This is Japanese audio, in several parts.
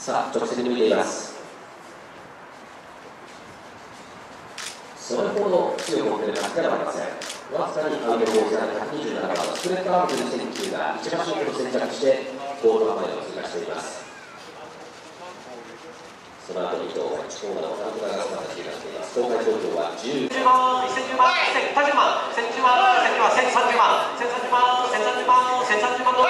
さあ直線に向いています。それほど強く持っている感じではありません。わずかにアウトコースから127番のスプレッドアウト2009が1馬身ほど先着してゴール前を通過しています。その後に今日1コーナーのカウントが姿になっています。公開投票は10万、1010万、1020万、1010万、1030万、1030万、1030万、1030万の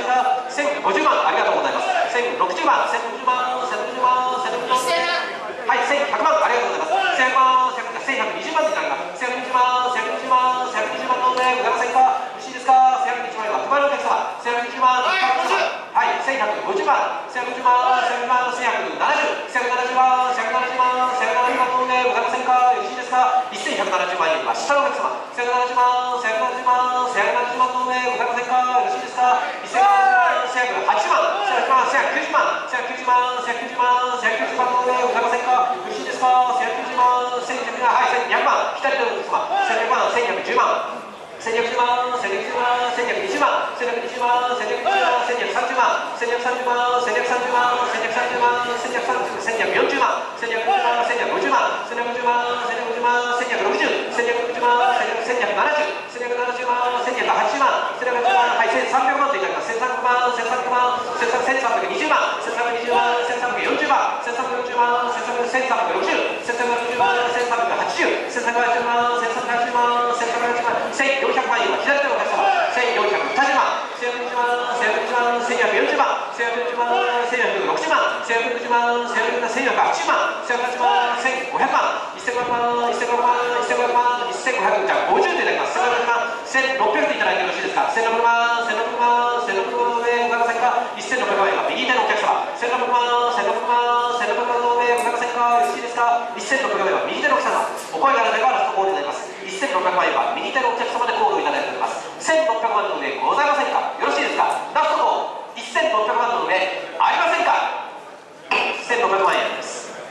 1050万、ありがとうございます。1060万、1060万、1060万、1060万、はい、1100万、ありがとうございます。1100万、1120万になります。1120万、1120万、1120万のね、ございませんか？よろしいですか？1120万は配るお客様、1120万、はい、1150万、1150万、1150万、1170、1170万、1170万、1170万のね、ございませんか？よろしいですか？1170万円は下のお客様、1170万、1170万、1170万のね、ございませんか？よろしいですか？1180万、1180万、1180万、1190万、1190万、1190万のね、ございませんか？よろしいですか？1190万、1190万、はい、1200万、左のお客様、1200万、1110万。1210万、1210万、1220万、1220万、1220万、1230万、1230万、1230万、1230万、1240万、1240万、1250万、1250万、1250万、1260、1260万、1270、1270万、1280万、1280万、はい、1300万といただきます。1300万、1300万、1320万、1320万、1340万、1340万、1360、1360万、1380、1380万、1380万、1380万、1400万円は左手のお客様、1420万、1420万、1420万、1440万、1440万、1460万、1460万、1480万、1480万、1500万、1500万、1500万、1500万、1500、じゃあ50といただきます。1500万、1600でいただいてよろしいですか。1600万、1600万、1600万の上ございませんか。1600万円は右手のお客様、1600万、1600万、1600万の上ございませんか。よろしいですか。1600万円は右手のお客様、お声があるのではラストコールになります。1600万円は右手のお客様でコールをいただいております。1600万の上ございませんか。よろしいですか。ラストコール、1600万の上ありませんか。1600万円です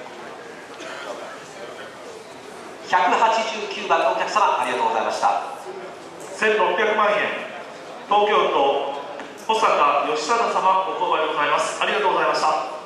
。189番のお客様、ありがとうございました。 1600万円、東京都保坂義貞様、お購買でございます。ありがとうございました。